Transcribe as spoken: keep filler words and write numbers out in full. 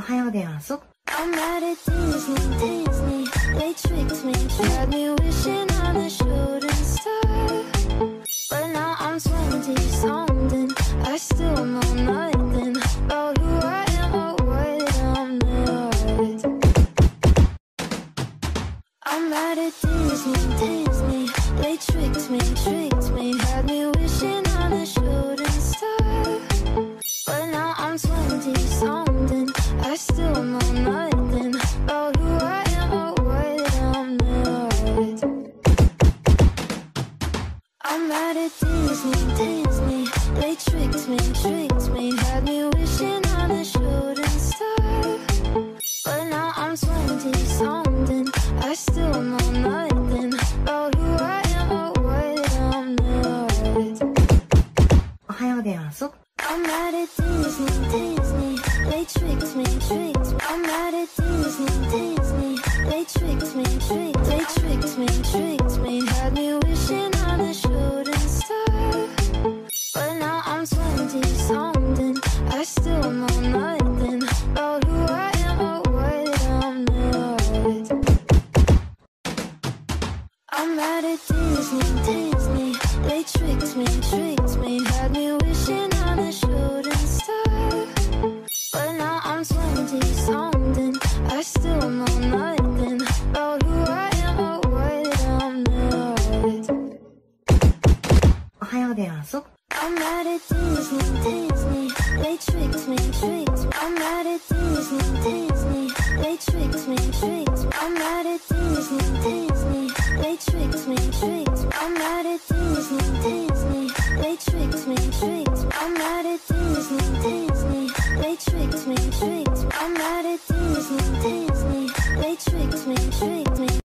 おはようでやんす。 I'm mad at Disney, Disney. They tricked me, had me wishing on a shooting star. But now I'm twenty something. I still know nothing about who I am or what I'm not. I'm mad at Disney, Disney. They tricked me, tricked me, had me wishing on a shooting star. But now I'm twenty something. I still know nothing about who I am or what I'm not. I'm mad at Disney, Disney. They tricked me, tricked me, had me wishing on a shooting star. But now I'm twenty something. I still know nothing about who I am or what I'm not. おはようでやんす。 I'm mad at Disney, Disney. They tricked me, tricked me. I'm mad at Disney, Disney. They tricked me, tricked, they tricked me, tricked me, had me wishing on a shooting star. But now I'm twenty something. I still know nothing about who I am or what I'm not. I'm mad at Disney, Disney. They tricked me, tricked me, had me wishing on a shooting star. But now I'm twenty something. I still know nothing about who I am or what I'm not. おはようでやんす。 I'm mad at Disney, Disney. They tricked me, tricked me. I'm mad at Disney, Disney. They tricked me, tricked me. I'm mad at Disney, Disney. They tricked me, tricked me. I'm mad at Disney, Disney. They tricked me, tricked me. I'm mad at Disney, Disney. They tricked me, tricked me. I'm mad at Disney, Disney. They tricked me, tricked me.